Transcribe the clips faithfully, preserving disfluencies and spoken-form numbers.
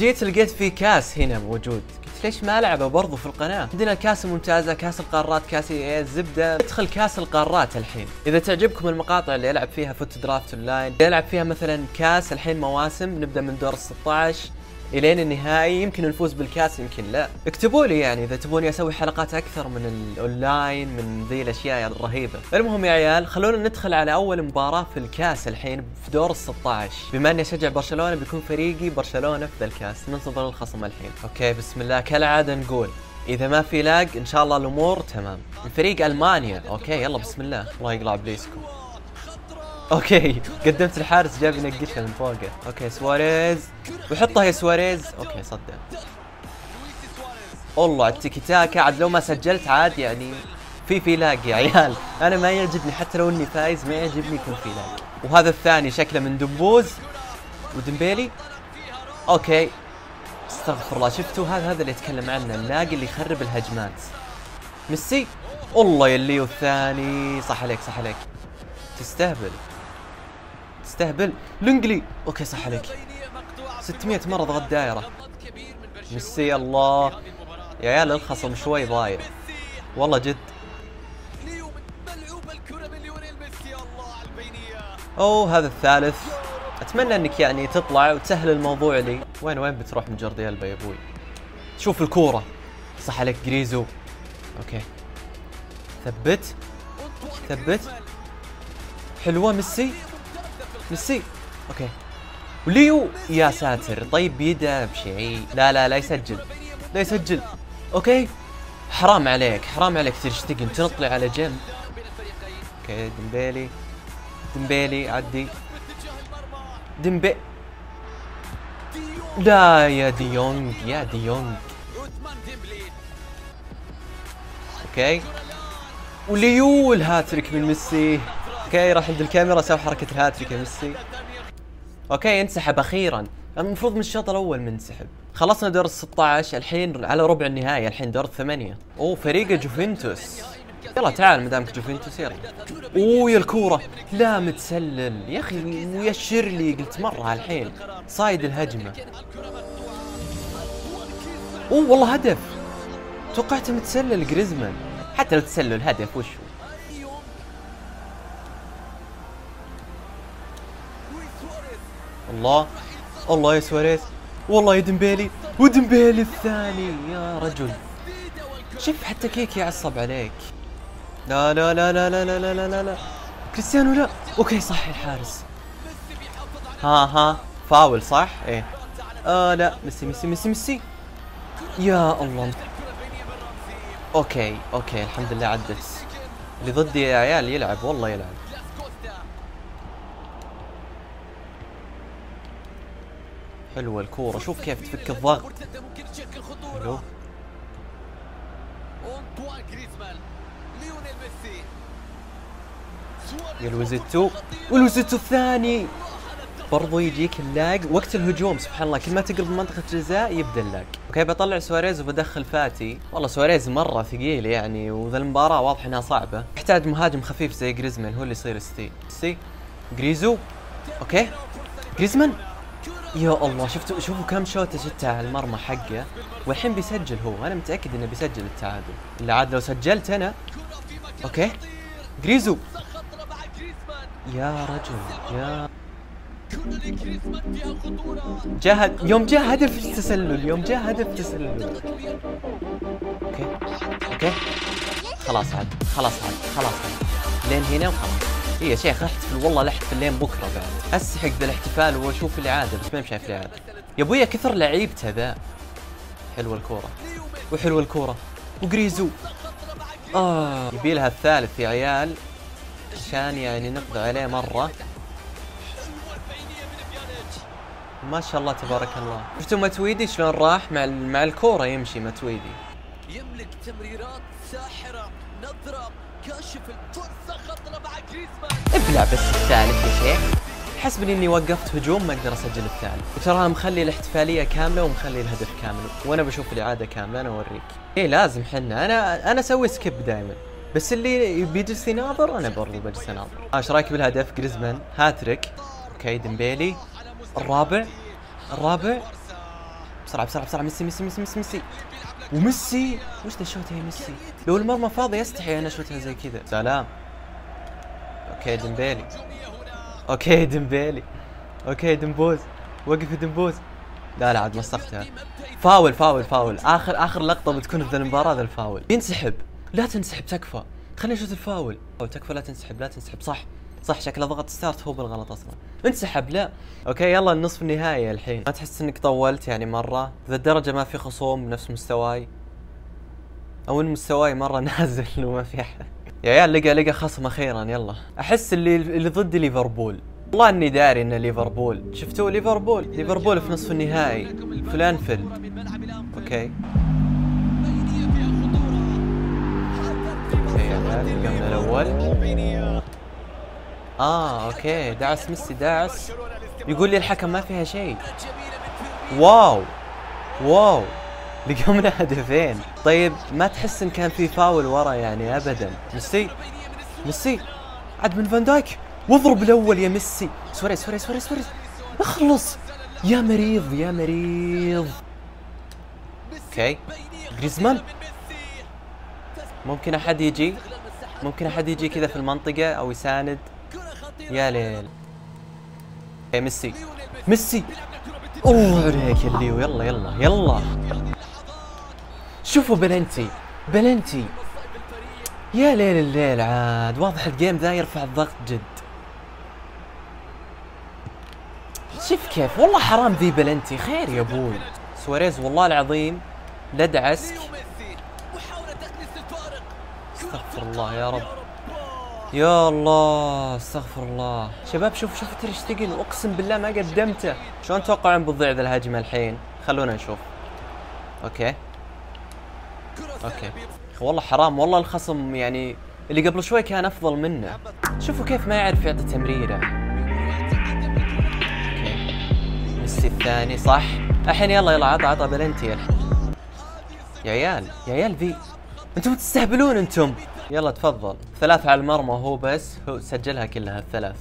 جيت لقيت في كاس هنا موجود، قلت ليش ما لعبه برضو في القناة؟ عندنا كاس ممتازة، كاس القارات، كاس ايه الزبدة. ادخل كاس القارات الحين. اذا تعجبكم المقاطع اللي العب فيها فوت درافت اونلاين، اللي العب فيها مثلا كاس الحين مواسم، نبدا من دور ستة عشر الين النهائي، يمكن نفوز بالكاس يمكن لا. اكتبوا لي يعني اذا تبوني اسوي حلقات اكثر من الاونلاين، من ذي الاشياء الرهيبه. المهم يا عيال، خلونا ندخل على اول مباراه في الكاس الحين في دور ستة عشر. بما اني اشجع برشلونه بيكون فريقي برشلونه في ذا الكاس. ننتظر الخصم الحين. اوكي بسم الله كالعاده نقول اذا ما في لاج ان شاء الله الامور تمام. الفريق المانيا. اوكي يلا بسم الله. الله يقلع ابليسكم. اوكي قدمت الحارس جاب ينقشها من فوقه. اوكي سواريز وحطها يا سواريز. اوكي صدق. والله التيكي تاكا عاد لو ما سجلت عاد يعني في في لاج يا عيال. انا ما يعجبني حتى لو اني فايز، ما يعجبني يكون في لاج. وهذا الثاني شكله من دبوز وديمبيلي. اوكي استغفر الله. شفتوا هذا هذا اللي يتكلم عنه، اللاج اللي يخرب الهجمات. ميسي. والله يلي الثاني. صح عليك صح عليك. تستهبل تستهبل. لونجلي. اوكي صح عليك. ستمية مرة ضغط دائرة. ميسي. الله يا عيال الخصم شوي ضايع والله جد. اوه هذا الثالث. اتمنى انك يعني تطلع وتسهل الموضوع لي. وين وين بتروح من جوردي ألبا يا ابوي؟ شوف الكورة. صح عليك جريزو. اوكي ثبت ثبت. حلوة ميسي ميسي. اوكي وليو. يا ساتر. طيب بيده بشيء. لا لا لا يسجل لا يسجل. اوكي حرام عليك حرام عليك تير شتيجن تنطلع على جنب. اوكي ديمبيلي ديمبيلي عدي ديمبي. لا يا ديونج يا ديونج. اوكي وليو الهاتريك من ميسي. اوكي راح عند الكاميرا سوي حركة الهاتريك يا ميسي. اوكي انسحب اخيرا. المفروض من الشوط الاول منسحب. خلصنا دور ستة عشر الحين على ربع النهائي. الحين دور الثمانية. اوه فريق جوفنتوس. يلا تعال مدامك جوفنتوس يلا. اوه يا الكورة. لا متسلل يا اخي ويشر لي. قلت مرة الحين صايد الهجمة. اوه والله هدف. توقعته متسلل جريزمان. حتى لو تسلل هدف وشو. الله الله يا سواريز. والله يا ديمبيلي وديمبيلي الثاني يا رجل. شوف حتى كيك يعصب عليك. لا لا لا لا لا لا لا لا لا كريستيانو لا. اوكي صح الحارس. ها ها فاول صح ايه. اه لا ميسي ميسي ميسي ميسي. يا الله. اوكي اوكي الحمد لله عدت. اللي ضدي يا عيال يلعب والله يلعب. حلوة الكورة. شوف كيف تفك الضغط. حلو. يا لوزيتو ولوزيتو الثاني. برضو يجيك اللاج وقت الهجوم. سبحان الله كل ما تقرب من منطقة جزاء يبدا اللاج. اوكي بطلع سواريز وبدخل فاتي. والله سواريز مرة ثقيل يعني، وذا المباراة واضح انها صعبة. يحتاج مهاجم خفيف زي جريزمان هو اللي يصير ستي. سي جريزو. اوكي جريزمان. يا الله شفتوا شوفوا كم شوطة جتها على المرمى حقه، والحين بيسجل هو. انا متأكد انه بيسجل التعادل. الا عاد لو سجلت انا. اوكي جريزو. يا رجل يا جاء يوم جاء هدف تسلل. يوم جاء هدف تسلل. اوكي اوكي خلاص عاد خلاص عاد خلاص عاد لين هنا وخلاص. اي يا شيخ احتفل والله الاحتفال لين بكره بعد. استحق ذا الاحتفال واشوف الاعاده بس ما شايف الاعاده. يا ابويا كثر لعيبته ذا. حلوه الكوره وحلوه الكوره وجريزو. اه يبي لها الثالث يا عيال عشان يعني نقضي عليه مره. ما شاء الله تبارك الله. شفتوا متويدي شلون راح مع مع الكوره يمشي متويدي. يملك تمريرات ساحره. نضرب كاشف الفرصه خطره مع جريزمان. ابلع بس الثالث يا شيخ. حسبني اني وقفت هجوم ما اقدر اسجل الثالث. وتراها مخلي الاحتفاليه كامله ومخلي الهدف كامل، وانا بشوف الاعاده كامله. انا اوريك. ايه لازم حنا انا انا اسوي سكيب دائما، بس اللي بيجلس يناظر انا برضو بجلس اناظر. ايش رايك بالهدف؟ جريزمان هاتريك. اوكي ديمبيلي الرابع الرابع بسرعه بسرعه بسرعه ميسي ميسي ميسي ميسي ميسي وميسي وش ذا الشوطه يا ميسي؟ لو المرمى فاضي استحي انا اشوتها زي كذا. سلام. اوكي ديمبيلي. اوكي ديمبيلي. اوكي ديمبوز. وقف ديمبوز. لا لا عاد مسختها. فاول فاول فاول. اخر اخر لقطه بتكون في المباراه ذا الفاول. ينسحب. لا تنسحب تكفى. خلينا نشوت الفاول. او تكفى لا تنسحب لا تنسحب صح. صح شكله ضغط ستارت هو بالغلط اصلا. انسحب لا. اوكي يلا النصف النهائي الحين. ما تحس انك طولت يعني مره؟ ذا الدرجه ما في خصوم بنفس مستواي؟ او ان مستواي مره نازل وما في احد. يا عيال لقى لقى خصم اخيرا يلا. احس اللي اللي ضد ليفربول. والله اني داري ان ليفربول. شفتوا ليفربول؟ ليفربول في نصف النهائي في الانفيلد. اوكي. اوكي يا عيال قمنا الاول. اه اوكي دعس ميسي دعس. يقول لي الحكم ما فيها شيء. واو واو لقمنا هدفين. طيب ما تحس ان كان في فاول ورا يعني ابدا؟ ميسي ميسي عاد من فان دايك واضرب الاول يا ميسي. سوريز سوريز سوريز سوريز اخلص يا مريض يا مريض. اوكي جريزمان ممكن احد يجي ممكن احد يجي كذا في المنطقة او يساند. يا ليل. يا ميسي ميسي اوه عليك يا ليو. يلا يلا يلا شوفوا بلنتي بلنتي. يا ليل الليل عاد واضح الجيم ذا يرفع الضغط جد. شوف كيف والله حرام ذي بلنتي. خير يا ابوي. سواريز والله العظيم لدعسك. استغفر الله يا رب يا الله استغفر الله. شباب شوفوا شوفوا تير شتيجن اقسم بالله ما قدمته. شلون تتوقعون بتضيع ذا الهجمه الحين؟ خلونا نشوف. اوكي اوكي والله حرام والله الخصم يعني اللي قبل شوي كان افضل منه. شوفوا كيف ما يعرف يعطي تمريره. اوكي ميسي الثاني صح. الحين يلا يلا عطى عطى بلنتي الحين. يا عيال يا عيال ذي انتم تستهبلون انتم. يلا تفضل. ثلاث على المرمى هو بس هو سجلها كلها الثلاث.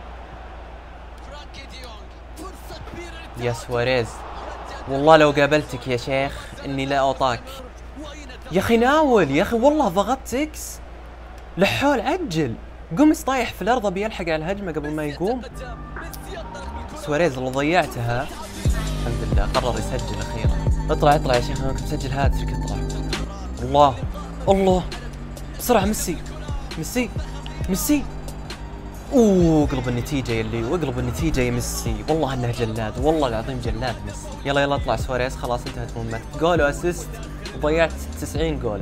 يا سواريز والله لو قابلتك يا شيخ اني لا اعطاك. يا اخي ناول يا اخي والله ضغطت اكس. لحول عجل. قمص طايح في الارض بيلحق على الهجمه قبل ما يقوم. سواريز اللي ضيعتها. الحمد لله قرر يسجل اخيرا. اطلع اطلع يا شيخ انا كنت مسجل هاتريك. اطلع. الله الله بسرعه ميسي ميسي ميسي. اوه اقلب النتيجه يا اللي واقلب النتيجه يا ميسي. والله انه جلاد والله العظيم جلاد ميسي. يلا يلا اطلع سواريز خلاص انتهت مهمتك. جول واسيست وضيعت تسعين جول.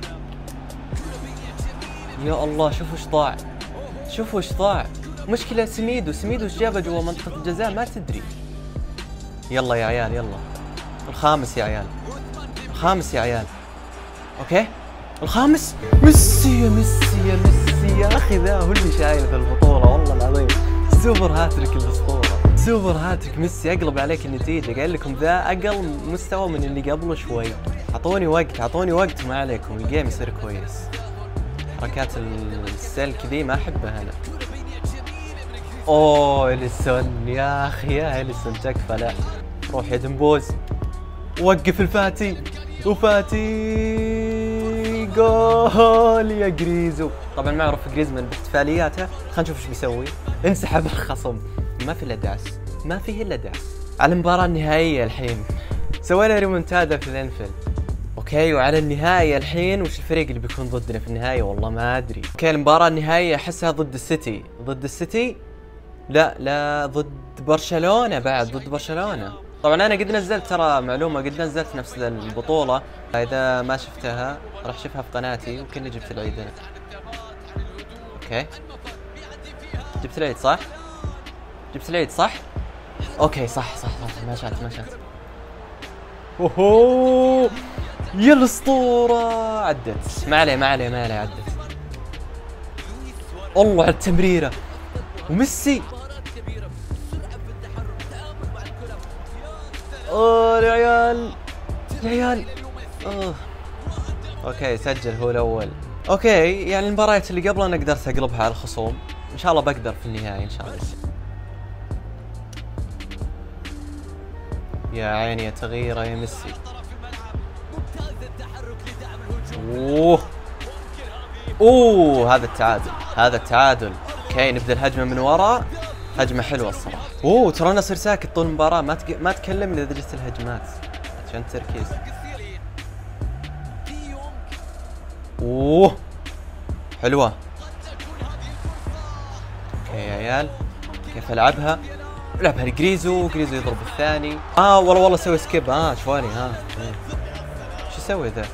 يا الله شوفوا ايش ضاع شوفوا ايش ضاع. مشكله سميدو سميدو ايش جابه جوا منطقه الجزاء ما تدري. يلا يا عيال يلا الخامس يا عيال الخامس يا عيال. اوكي الخامس. ميسي يا ميسي يا ميسي يا اخي ذا هو اللي شايل في البطوله والله العظيم. سوبر هاتريك الاسطوره. سوبر هاتريك ميسي. اقلب عليك النتيجه. قال لكم ذا اقل مستوى من اللي قبله شوي. اعطوني وقت اعطوني وقت ما عليكم الجيم يصير كويس. حركات السلك ذي ما احبها انا. اوه اليسون يا اخي يا اليسون تكفى. لا روح يا دمبوز. وقف الفاتي وفاتي جول يا جريزو. طبعا معروف جريزمان باحتفالياته. خلينا نشوف ايش بيسوي. انسحب الخصم. ما في الا دعس ما فيه الا دعس. على المباراة النهائية الحين. سوينا ريمونتادا في الانفيلد. اوكي وعلى النهائي الحين وش الفريق اللي بيكون ضدنا في النهائي؟ والله ما ادري. اوكي المباراة النهائية احسها ضد السيتي. ضد السيتي؟ لا لا ضد برشلونة بعد. ضد برشلونة. طبعا انا قد نزلت ترى معلومة قد نزلت نفس البطولة. اذا ما شفتها راح شوفها في قناتي. وكني جبت العيد انا. اوكي جبت العيد صح؟ جبت العيد صح؟ اوكي صح صح صح ما شات ما شات. اوهو يا الاسطورة عدت. ما عليه ما عليه ما عليه عدت. الله على التمريرة وميسي. اوه يا عيال يا عيال. اوه اوكي سجل هو الاول. اوكي يعني المباريات اللي قبل انا قدرت اقلبها على الخصوم. ان شاء الله بقدر في النهاية ان شاء الله. يا عيني يا تغييره يا ميسي. اوه اوه هذا التعادل، هذا التعادل. اوكي نبدا الهجمه من ورا، هجمه حلوه الصراحه. اوه ترى انا صرت ساكت طول المباراه، ما تق... ما تكلمني اذا جت الهجمات عشان التركيز. اوه حلوه. اوكي يا عيال كيف العبها؟ لعبها لجريزو، جريزو يضرب الثاني. اه والله والله سوي سكيب. اه شوالي ها شو يسوي ذا؟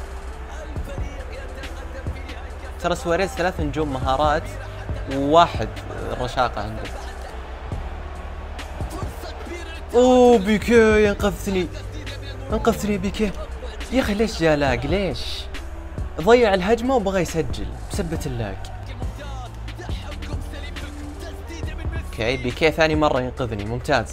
ترى سواريز ثلاث نجوم مهارات وواحد رشاقة عنده. اوه بيكي انقذتني، انقذتني بيكي. يا اخي ليش جا لاق؟ ليش؟ ضيع الهجمة وبغى يسجل بسبة اللاق. اوكي بيكي ثاني مرة ينقذني، ممتاز.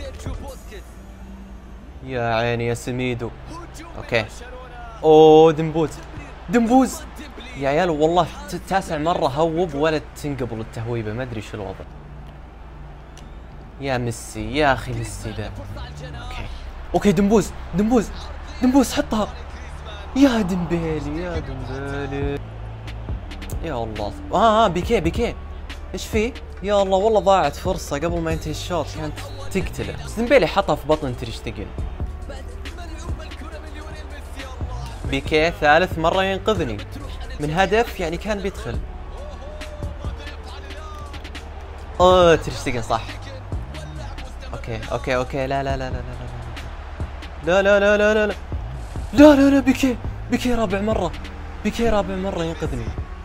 يا عيني يا سميدو. اوكي اوه دمبوز، دمبوز يا عيال والله تاسع مرة هوب ولا تنقبل التهويبة، ما ادري شو الوضع. يا ميسي يا اخي ميسي ذا. اوكي اوكي دمبوز دمبوز دمبوز حطها. يا دمبيلي يا دمبيلي يا الله. اه اه بيكي بيكي ايش فيه؟ يا الله والله ضاعت فرصة قبل ما ينتهي الشوط كانت تقتله، بس دمبيلي حطها في بطن تير شتيجن. بيكي ثالث مرة ينقذني من هدف يعني كان بيدخل. اوه تير شتيجن صح. اوكي اوكي اوكي لا لا لا لا لا لا لا لا لا لا لا لا لا بيكي بيكي رابع مرة، بيكي رابع مرة ينقذني.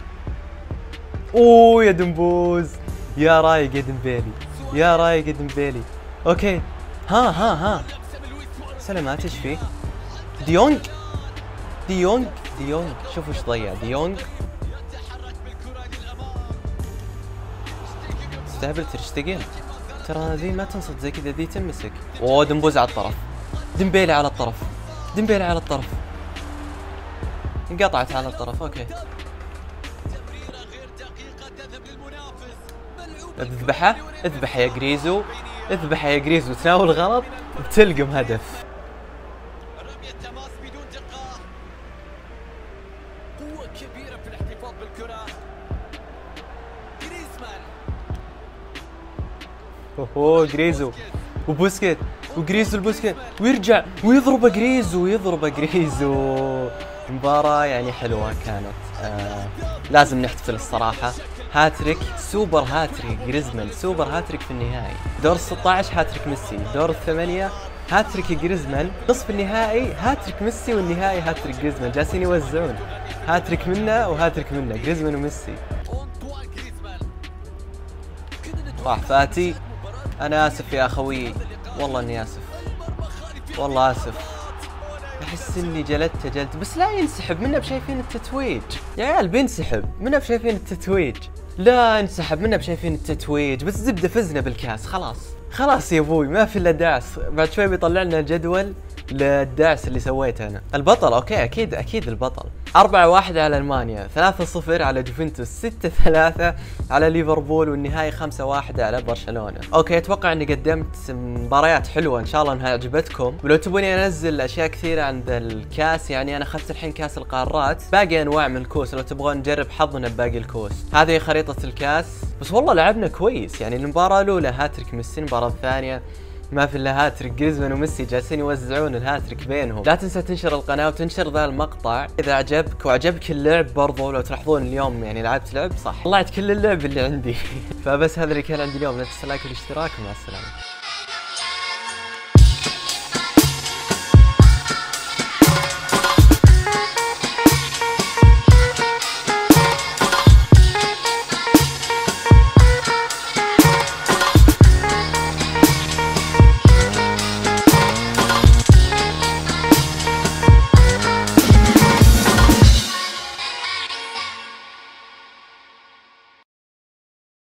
اوه يا دمبوز يا رايق يا دمبيلي، يا رايق يا دمبيلي. اوكي ها ها ها سلامات. ايش فيه؟ ديونج ديونج ديونج شوفوا ايش ضيع ديونج. استهبل تير شتيجن، ترى ذي ما تنصد زي كذا، ذي تمسك. اوه دمبوز على الطرف، دمبيلي على الطرف، دمبيلي على الطرف، انقطعت على الطرف. اوكي اذبحه اذبحه يا جريزو، اذبحه يا جريزو، تناول غلط بتلقم هدف. رمية تماس بدون دقة، قوة كبيرة في الاحتفاظ بالكرة. جريزمان اوه جريزو وبوسكيت وجريزو البوسكيت ويرجع ويضربه جريزو، ويضربه جريزو. مباراة يعني حلوة كانت، آه لازم نحتفل الصراحة. هاتريك سوبر هاتريك جريزمان، سوبر هاتريك في النهائي. دور ستة عشر هاتريك ميسي، دور الثمانية هاتريك جريزمان، نصف النهائي هاتريك ميسي، والنهائي هاتريك جريزمان. جالسين يوزعون هاتريك منا وهاتريك منا، جريزمان وميسي. راح فاتي. انا اسف يا اخوي، والله اني اسف، والله اسف. احس اني جلدته جلد، بس لا ينسحب منا بشايفين التتويج يا عيال، بينسحب منا بشايفين التتويج، لا انسحب منا بشايفين التتويج. بس زبده فزنا بالكاس، خلاص خلاص يا ابوي، ما في الا دعس. بعد شوي بيطلع لنا جدول للدعس اللي سويته انا. البطل اوكي اكيد اكيد البطل. أربعة واحد على المانيا، ثلاثة صفر على جوفنتوس، ستة ثلاثة على ليفربول، والنهائي خمسة واحد على برشلونة. اوكي اتوقع اني قدمت مباريات حلوة، ان شاء الله انها عجبتكم. ولو تبوني انزل اشياء كثيرة عند الكاس، يعني انا اخذت الحين كاس القارات، باقي انواع من الكوس، لو تبغون نجرب حظنا بباقي الكوس. هذه خريطة الكاس. بس والله لعبنا كويس، يعني المباراة الاولى هاتريك ميسي، المباراة الثانية ما في الا هاتريك جريزمان وميسي، جالسين يوزعون الهاتريك بينهم. لا تنسى تنشر القناة وتنشر ذا المقطع اذا عجبك، وعجبك اللعب برضو. لو تلاحظون اليوم يعني لعبت لعب صح، طلعت كل اللعب اللي عندي. فبس هذا اللي كان عندي اليوم، لا تنسى اللايك والاشتراك، ومع السلامة.